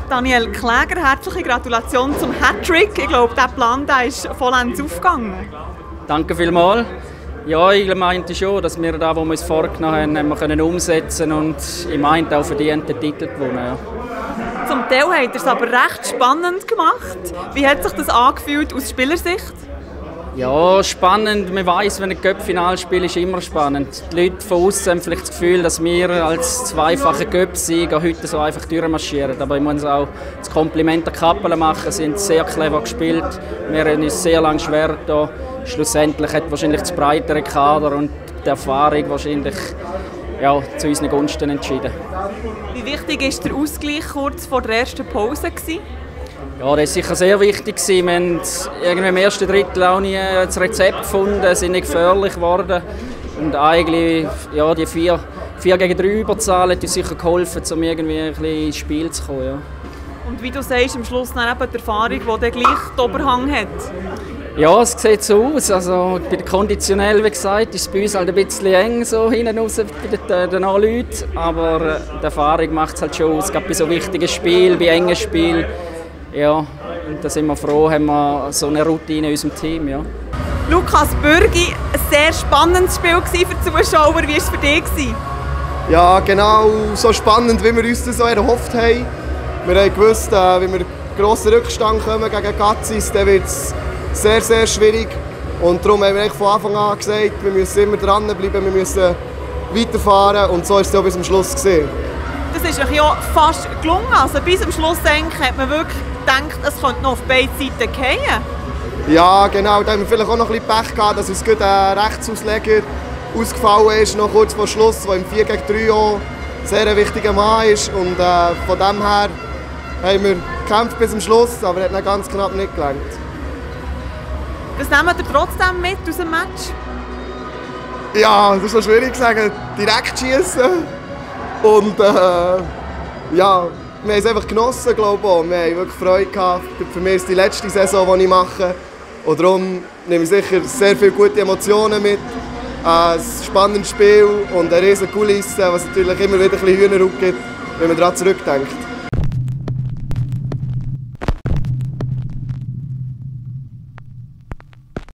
Daniel Kläger, herzliche Gratulation zum Hattrick. Ich glaube, dieser Plan ist vollends aufgegangen. Danke vielmals. Ja, ich meinte schon, dass wir das, was wir uns vorgenommen haben, können umsetzen und ich meinte auch verdient den Titel gewonnen. Ja. Zum Teil habt ihr es aber recht spannend gemacht. Wie hat sich das angefühlt aus Spielersicht? Ja, spannend. Man weiss, wenn ein Cup-Finalspiel ist, immer spannend. Die Leute von außen haben vielleicht das Gefühl, dass wir als zweifache Cup-Sieger heute so einfach durchmarschieren. Aber ich muss auch das Kompliment der Kappel machen. Sie haben sehr clever gespielt. Wir haben uns sehr lange schwer getan. Schlussendlich hat wahrscheinlich das breitere Kader und die Erfahrung wahrscheinlich zu unseren Gunsten entschieden. Wie wichtig war der Ausgleich kurz vor der ersten Pause? Ja, das war sicher sehr wichtig. Wir haben irgendwie im ersten Drittel auch nie das Rezept gefunden, sind nicht gefährlich geworden. Und eigentlich, ja, die 4 gegen 3 Überzahl hat uns sicher geholfen, um irgendwie ein bisschen ins Spiel zu kommen. Ja. Und wie du sagst, am Schluss dann eben die Erfahrung, die dann gleich den Oberhang hat? Ja, es sieht so aus. Also, bei der konditionell, wie gesagt, ist es bei uns halt ein bisschen eng so hinten raus bei den Leuten. Aber die Erfahrung macht es halt schon aus, gerade bei so wichtigen Spielen, bei engen Spielen. Ja, und da sind wir froh, haben wir so eine Routine in unserem Team. Ja. Lukas Bürgi, ein sehr spannendes Spiel für die Zuschauer. Wie war es für dich? Ja, genau so spannend, wie wir uns das so erhofft haben. Wir haben gewusst, wenn wir grossen Rückstand kommen gegen Gazis, dann wird es sehr, sehr schwierig. Und darum haben wir von Anfang an gesagt, wir müssen immer dranbleiben, wir müssen weiterfahren. Und so war es auch bis zum Schluss gesehen. Das ist euch ja fast gelungen. Also bis zum Schluss hat man wirklich gedacht, es könnte noch auf beide Seiten fallen. Ja, genau. Da haben wir vielleicht auch noch ein bisschen Pech gehabt, dass uns gut ein Rechtsausleger ausgefallen ist, noch kurz vor Schluss, der im 4 gegen 3 auch ein sehr wichtiger Mann ist. Und von dem her haben wir gekämpft bis zum Schluss, aber hat dann ganz knapp nicht gelangt. Was nehmt ihr trotzdem mit aus dem Match? Ja, das ist so schwierig zu sagen. Direkt schießen. Und ja, wir haben es einfach genossen, glaube ich. Wir haben wirklich Freude gehabt. Für mich ist es die letzte Saison, die ich mache. Und darum nehme ich sicher sehr viele gute Emotionen mit. Ein spannendes Spiel und eine riesige Kulisse, was natürlich immer wieder ein bisschen Hühnerhaut gibt, wenn man daran zurückdenkt.